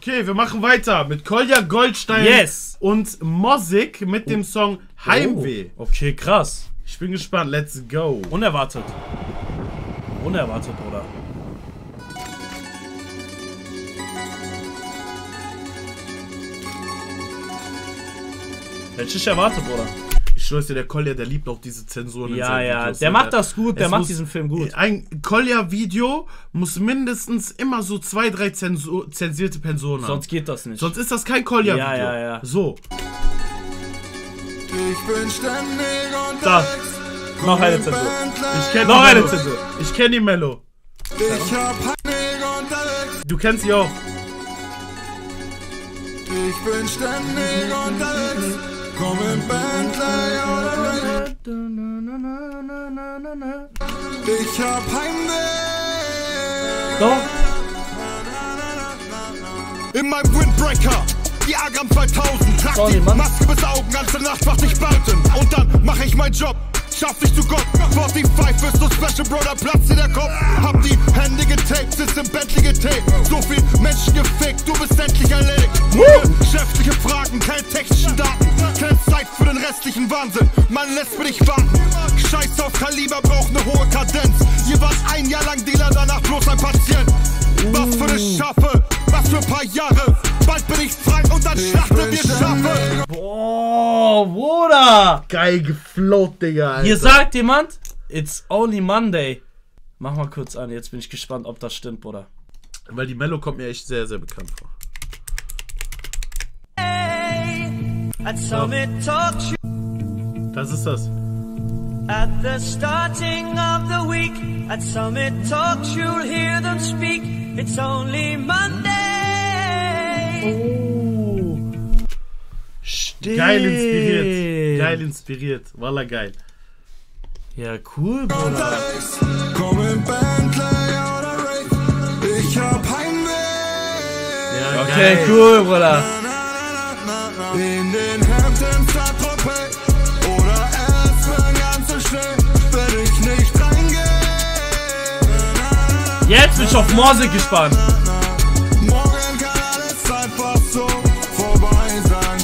Okay, wir machen weiter mit KOLJA GOLDSTEIN und Mozzik mit dem Song Heimweh. Oh, okay, krass. Ich bin gespannt, let's go. Unerwartet. Unerwartet, Bruder. Hätte ich erwartet, Bruder. Ich schwör's dir, der KOLJA, der liebt auch diese Zensuren. Ja, ja, der macht das gut, der macht diesen Film gut. Ein KOLJA-Video muss mindestens immer so 2, 3 zensierte Personen haben. Sonst geht das nicht. Sonst ist das kein KOLJA-Video. Ja, ja, ja. So. Ich bin ständig da. Noch eine Zensur. Noch eine Zensur. Ich kenn die Mello. Ich hab Panik unterwegs. Du kennst sie auch. Ich bin ständig unterwegs. Komm in Bentley oder Ray. Ich hab Heimweh. Doch. In meinem Windbreaker. Jahrgang 2000. Trag die Maske bis Augen, ganze Nacht wach dich balten. Und dann mach ich meinen Job. Schaff dich zu Gott. 45 ist so special, Brother, platzt dir der Kopf. Hab die Hände getaped, sitz im Bentley getaped. So viel Menschen gefickt, du bist endlich erledigt. Geschäftliche Fragen, keine technischen Daten. Keine Zeit für den restlichen Wahnsinn. Man lässt für dich warten. Scheiß auf Kaliber, braucht eine hohe Kadenz. Ihr wart ein Jahr lang Dealer, danach bloß ein Patient. Was für eine Schaffe, was für ein paar Jahre. Bald bin ich frei und dann schlachten wir Schafe. Boah, Bruder. Geil geflowt, Digga, Alter. Hier sagt jemand, it's only Monday. Mach mal kurz an, jetzt bin ich gespannt, ob das stimmt, Bruder. Weil die Mello kommt mir echt sehr, sehr bekannt vor. Das ist das. At the starting of the week, at Summit Talks you'll hear them speak. It's only Monday. Oh. Stimmt. Geil inspiriert. Geil inspiriert. Wallah, geil. Ja, cool, Bruder. Komm in Bentley oder Ray. Ich hab Heimweh. Ja, Okay, geil. cool, Bruder. In den Hamptons Saint-Tropez. Oder es wird ganz so schnell, wenn ich nicht reingehe. Jetzt bin ich auf Mozzik gespannt. Morgen kann alles einfach so vorbei sein.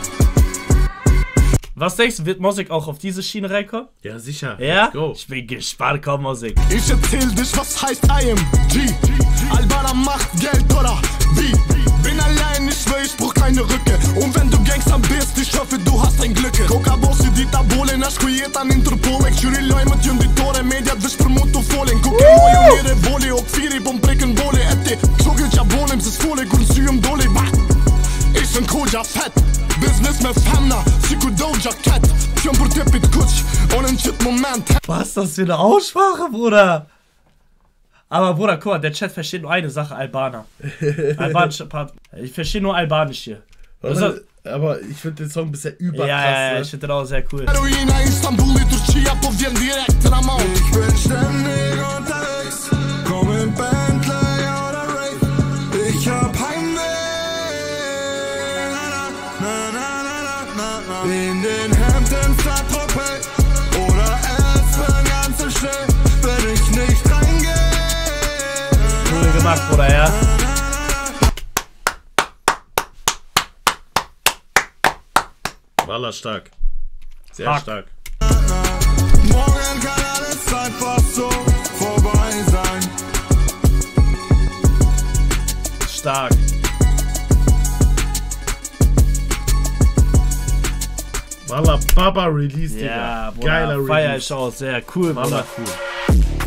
Was denkst du, wird Mozzik auch auf diese Schiene reinkommen? Ja, sicher. Ja? Let's go. Ich bin gespannt, komm, Mozzik. Ich erzähl dich, was heißt IMG. Albaner macht Geld oder wie? Bin allein, ich will, ich brauch keine Rücke. Und wenn du Gangster bist, ich hoffe, du hast ein Glück. Coca-Bossi, die Tabole, nasz kujetan Interpolek. Shuri lojmet junditore, media dvesh për mund të folen. Kuke mojo njere voli, o këfiri po m'preken bole. E ti, qokil qa volim, se s'fole, kur n'syjem dole. Ich bin KOLJA fett, business med femna, siku Doja Cat. Fjön për tipit kuq, und en shit moment. Was ist das für eine Aussprache, Bruder? Aber Bruder, guck mal, der Chat versteht nur eine Sache, Albaner. Albanische Part. Ich verstehe nur Albanisch hier. Also, aber ich finde den Song bisher überkrass. ja, Ne? ich finde den auch sehr cool. Ich bin ständig unterwegs. Komm in Bentley oder Ray. Ich hab Heimweh. In den Hamptons Saint-Tropez. Oder es wird ganz so schnell, wenn ich nicht reingehe. Cool gemacht, Bruder, ja. Wallah, stark. Sehr Hack. stark. Morgen kann alles einfach so vorbei sein. Stark. Wallah, Baba Release, Digga. Ja, Bruder, Geiler feier Release. ich auch sehr cool, Wallah, Bruder. cool.